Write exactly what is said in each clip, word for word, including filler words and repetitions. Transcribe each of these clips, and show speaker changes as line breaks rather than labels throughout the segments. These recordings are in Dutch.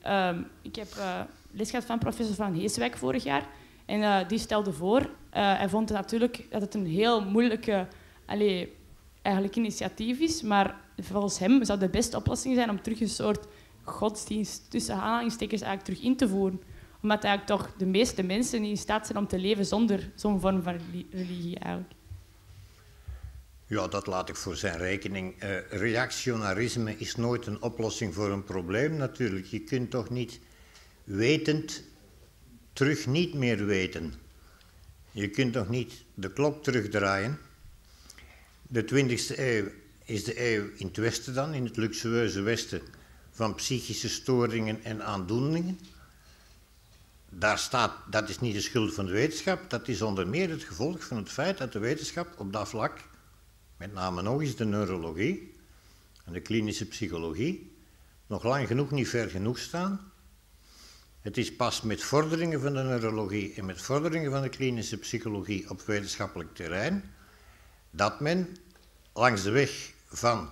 Um, ik heb uh, les gehad van professor Van Heeswijk vorig jaar. En uh, die stelde voor, uh, hij vond het natuurlijk dat het een heel moeilijke allee, eigenlijk initiatief is. Maar volgens hem zou de beste oplossing zijn om terug een soort godsdienst tussen aanhalingstekens eigenlijk terug in te voeren. Omdat eigenlijk toch de meeste mensen niet in staat zijn om te leven zonder zo'n vorm van religie eigenlijk.
Ja, dat laat ik voor zijn rekening. Uh, reactionarisme is nooit een oplossing voor een probleem natuurlijk. Je kunt toch niet wetend terug niet meer weten. Je kunt toch niet de klok terugdraaien. De twintigste eeuw is de eeuw in het Westen dan, in het luxueuze Westen, van psychische storingen en aandoeningen. Daar staat, dat is niet de schuld van de wetenschap, dat is onder meer het gevolg van het feit dat de wetenschap op dat vlak, met name nog eens de neurologie en de klinische psychologie, nog lang genoeg niet ver genoeg staan. Het is pas met vorderingen van de neurologie en met vorderingen van de klinische psychologie op wetenschappelijk terrein dat men langs de weg van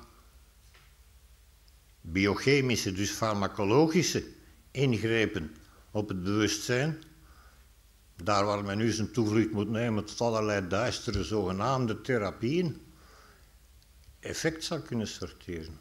biochemische, dus farmacologische ingrepen op het bewustzijn, daar waar men nu zijn toevlucht moet nemen tot allerlei duistere zogenaamde therapieën, effect zal kunnen sorteren.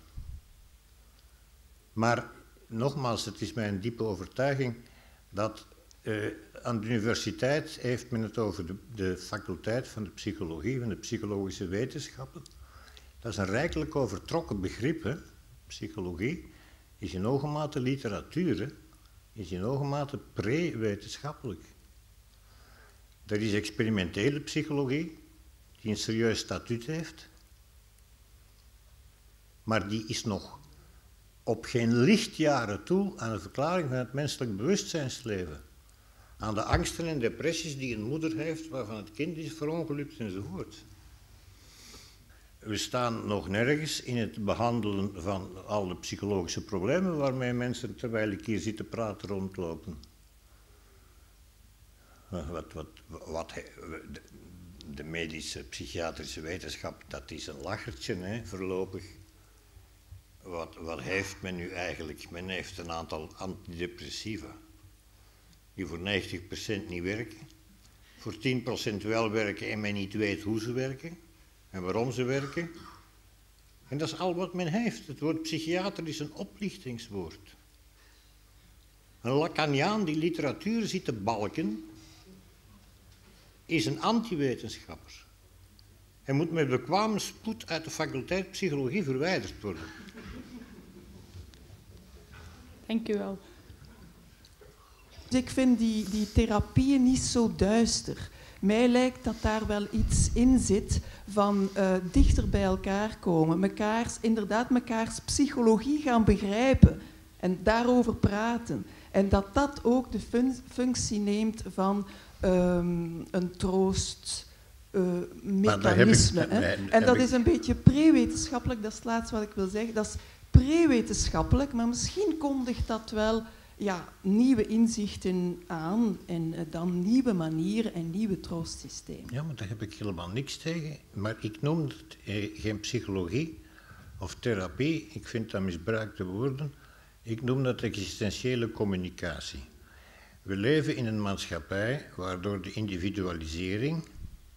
Maar nogmaals, het is mijn diepe overtuiging dat uh, aan de universiteit heeft men het over de, de faculteit van de psychologie, van de psychologische wetenschappen. Dat is een rijkelijk overtrokken begrip, hè? Psychologie is in hoge mate literatuur, hè? Is in hoge mate pre-wetenschappelijk. Er is experimentele psychologie, die een serieus statuut heeft, maar die is nog op geen lichtjaren toe aan de verklaring van het menselijk bewustzijnsleven. Aan de angsten en depressies die een moeder heeft, waarvan het kind is verongelukt enzovoort. We staan nog nergens in het behandelen van al de psychologische problemen waarmee mensen, terwijl ik hier zit te praten, rondlopen. Wat, wat, wat, de medische, psychiatrische wetenschap, dat is een lachertje, hè, voorlopig. Wat, wat heeft men nu eigenlijk? Men heeft een aantal antidepressiva die voor negentig procent niet werken, voor tien procent wel werken en men niet weet hoe ze werken en waarom ze werken. En dat is al wat men heeft. Het woord psychiater is een oplichtingswoord. Een Lacaniaan die literatuur zit te balken, is een anti-wetenschapper. Hij moet met bekwame spoed uit de faculteit psychologie verwijderd worden.
Dank u wel.
Ik vind die, die therapieën niet zo duister. Mij lijkt dat daar wel iets in zit van uh, dichter bij elkaar komen. Mekaars, inderdaad, mekaars psychologie gaan begrijpen en daarover praten. En dat dat ook de fun- functie neemt van um, een troostmechanisme. Uh, en dat is een beetje pre-wetenschappelijk, dat is het laatste wat ik wil zeggen. Dat is pre-wetenschappelijk, maar misschien kondigt dat wel ja, nieuwe inzichten aan en uh, dan nieuwe manieren en nieuwe troostsystemen.
Ja, maar daar heb ik helemaal niks tegen. Maar ik noem het eh, geen psychologie of therapie. Ik vind dat misbruikte woorden. Ik noem dat existentiële communicatie. We leven in een maatschappij waardoor de individualisering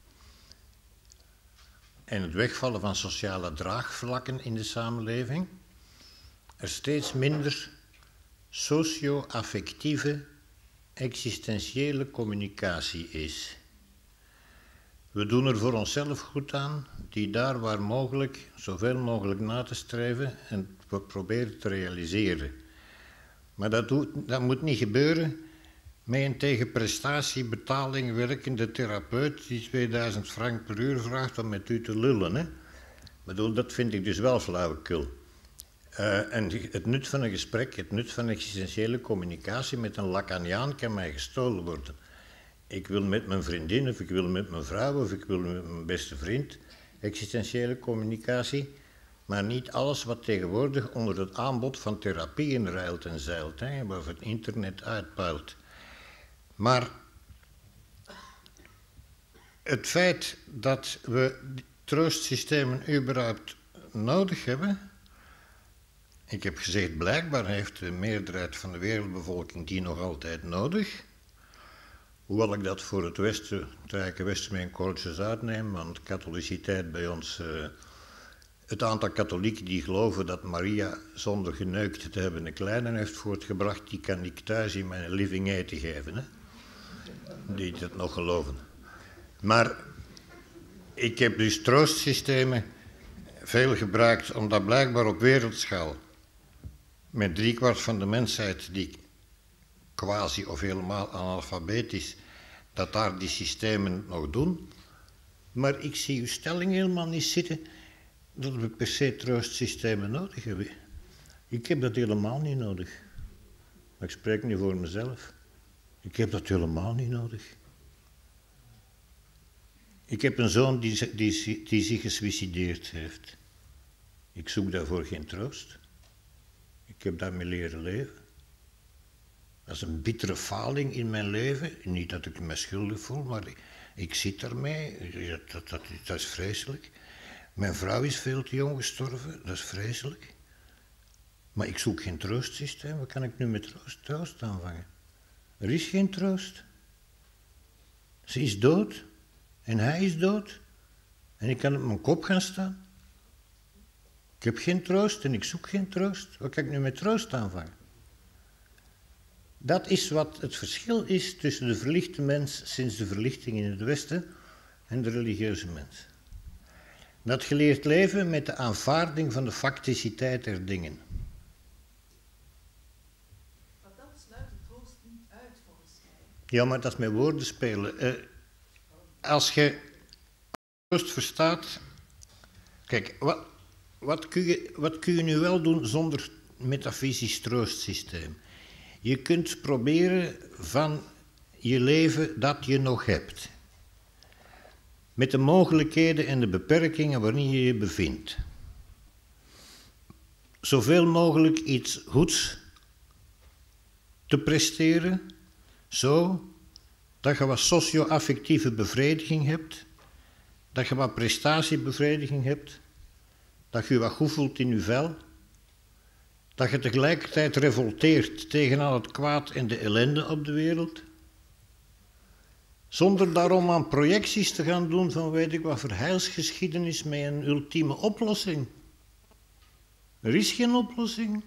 en het wegvallen van sociale draagvlakken in de samenleving er steeds minder socio-affectieve, existentiële communicatie is. We doen er voor onszelf goed aan, die daar waar mogelijk, zoveel mogelijk na te streven en we proberen te realiseren. Maar dat, doet, dat moet niet gebeuren met een tegen prestatiebetaling werkende therapeut die tweeduizend frank per uur vraagt om met u te lullen. Hè? Ik bedoel, dat vind ik dus wel flauwekul. Uh, en het nut van een gesprek, het nut van existentiële communicatie met een Lacaniaan kan mij gestolen worden. Ik wil met mijn vriendin, of ik wil met mijn vrouw, of ik wil met mijn beste vriend existentiële communicatie, maar niet alles wat tegenwoordig onder het aanbod van therapieën ruilt en zeilt, hè, waar het internet uitpuilt. Maar het feit dat we troostsystemen überhaupt nodig hebben, Ik heb gezegd, blijkbaar heeft de meerderheid van de wereldbevolking die nog altijd nodig. Hoewel ik dat voor het Westen, het Rijke Westen, mijn korreltjes uitneem, want katholiciteit bij ons, uh, het aantal katholieken die geloven dat Maria zonder geneukt te hebben een kleine heeft voortgebracht, die kan ik thuis in mijn living eten geven, hè? Die dat nog geloven. Maar ik heb dus troostsystemen veel gebruikt, omdat blijkbaar op wereldschaal met driekwart van de mensheid die quasi of helemaal analfabeet is, dat daar die systemen nog doen. Maar ik zie uw stelling helemaal niet zitten dat we per se troostsystemen nodig hebben. Ik heb dat helemaal niet nodig. Maar ik spreek nu voor mezelf. Ik heb dat helemaal niet nodig. Ik heb een zoon die, die, die zich gesuicideerd heeft. Ik zoek daarvoor geen troost. Ik heb daarmee leren leven. Dat is een bittere faling in mijn leven. Niet dat ik me schuldig voel, maar ik, ik zit daarmee. Dat, dat, dat is vreselijk. Mijn vrouw is veel te jong gestorven. Dat is vreselijk. Maar ik zoek geen troostsysteem. Wat kan ik nu met troost, troost aanvangen? Er is geen troost. Ze is dood. En hij is dood. En ik kan op mijn kop gaan staan. Ik heb geen troost en ik zoek geen troost. Wat kan ik nu met troost aanvangen? Dat is wat het verschil is tussen de verlichte mens sinds de verlichting in het Westen en de religieuze mens. Dat geleerd leven met de aanvaarding van de facticiteit der dingen.
Maar dat sluit de troost niet uit volgens mij.
Ja, maar dat is met woorden spelen. Uh, als je troost verstaat... Kijk, wat, wat, kun je, wat kun je nu wel doen zonder metafysisch troostsysteem? Je kunt proberen van je leven dat je nog hebt. Met de mogelijkheden en de beperkingen waarin je je bevindt. Zoveel mogelijk iets goeds te presteren, zo dat je wat socio-affectieve bevrediging hebt, dat je wat prestatiebevrediging hebt, dat je wat goed voelt in je vel, dat je tegelijkertijd revolteert tegen al het kwaad en de ellende op de wereld, zonder daarom aan projecties te gaan doen van weet ik wat verheilsgeschiedenis met een ultieme oplossing. Er is geen oplossing.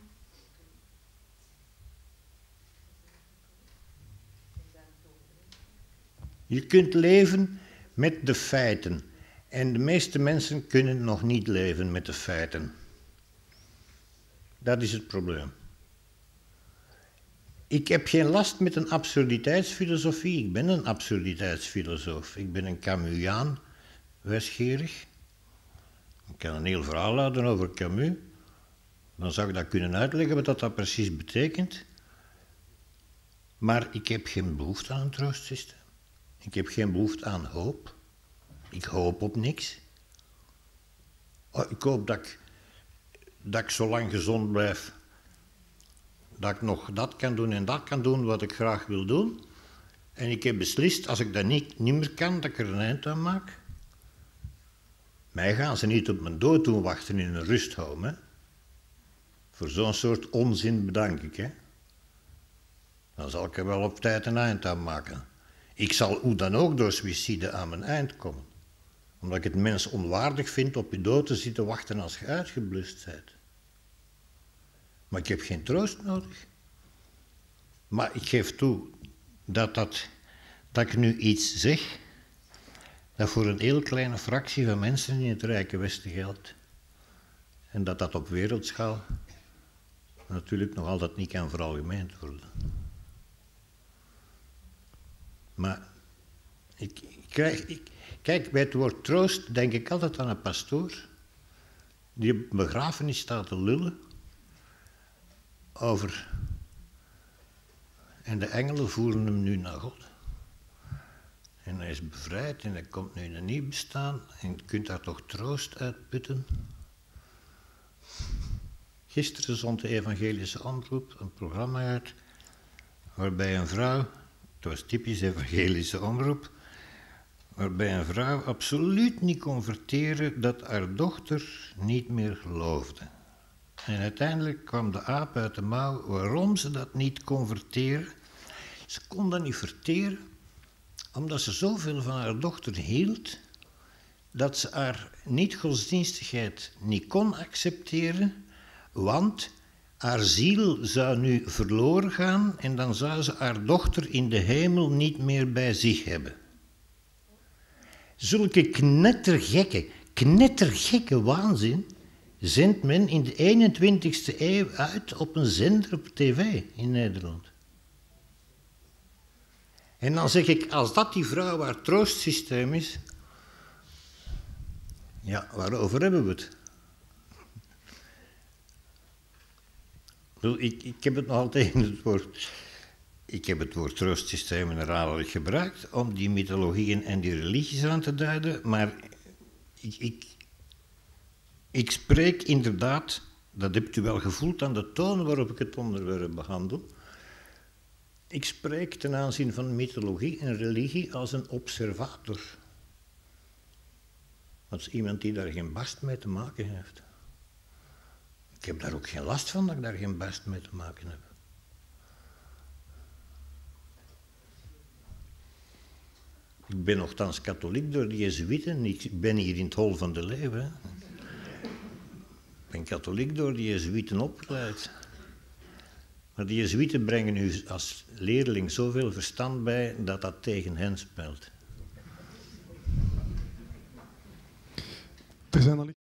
Je kunt leven met de feiten. En de meeste mensen kunnen nog niet leven met de feiten. Dat is het probleem. Ik heb geen last met een absurditeitsfilosofie. Ik ben een absurditeitsfilosoof. Ik ben een Camusiaan, wijsgerig. Ik kan een heel verhaal houden over Camus. Dan zou ik dat kunnen uitleggen wat dat, dat precies betekent. Maar ik heb geen behoefte aan een troostsysteem. Ik heb geen behoefte aan hoop. Ik hoop op niks. Oh, ik hoop dat ik, dat ik zo lang gezond blijf, dat ik nog dat kan doen en dat kan doen wat ik graag wil doen. En ik heb beslist, als ik dat niet, niet meer kan, dat ik er een eind aan maak. Mij gaan ze niet op mijn dood doen wachten in een rusthome. Hè? Voor zo'n soort onzin bedank ik. Hè? Dan zal ik er wel op tijd een eind aan maken. Ik zal hoe dan ook door suïcide aan mijn eind komen. Omdat ik het mens onwaardig vind op je dood te zitten wachten als je uitgeblust bent. Maar ik heb geen troost nodig. Maar ik geef toe dat, dat, dat ik nu iets zeg dat voor een heel kleine fractie van mensen in het Rijke Westen geldt. En dat dat op wereldschaal natuurlijk nog altijd niet kan veralgemeend worden. Maar ik, ik krijg... Ik, Kijk, bij het woord troost denk ik altijd aan een pastoor die op begrafenis staat te lullen over... En de engelen voeren hem nu naar God. En hij is bevrijd en hij komt nu in een nieuw bestaan en je kunt daar toch troost uit putten. Gisteren zond de Evangelische Omroep een programma uit waarbij een vrouw, het was typisch Evangelische Omroep, waarbij een vrouw absoluut niet kon verteren dat haar dochter niet meer geloofde. En uiteindelijk kwam de aap uit de mouw waarom ze dat niet kon verteren. Ze kon dat niet verteren, omdat ze zoveel van haar dochter hield, dat ze haar niet-godsdienstigheid niet kon accepteren, want haar ziel zou nu verloren gaan en dan zou ze haar dochter in de hemel niet meer bij zich hebben. Zulke knettergekke, knettergekke waanzin zendt men in de eenentwintigste eeuw uit op een zender op tv in Nederland. En dan zeg ik, als dat die vrouw haar troostsysteem is, ja, waarover hebben we het? Ik, ik heb het nog altijd in het woord, ik heb het woord troostsysteem herhaaldelijk gebruikt om die mythologieën en die religies aan te duiden, maar ik, ik, ik spreek inderdaad, dat hebt u wel gevoeld aan de toon waarop ik het onderwerp behandel, ik spreek ten aanzien van mythologie en religie als een observator. Als iemand die daar geen barst mee te maken heeft. Ik heb daar ook geen last van dat ik daar geen barst mee te maken heb. Ik ben nogthans katholiek door de Jezuïeten. Ik ben hier in het Hol van de Leeuw. Hè. Ik ben katholiek door de Jezuïeten opgeleid. Maar de Jezuïeten brengen u als leerling zoveel verstand bij dat dat tegen hen speelt.
Er zijn al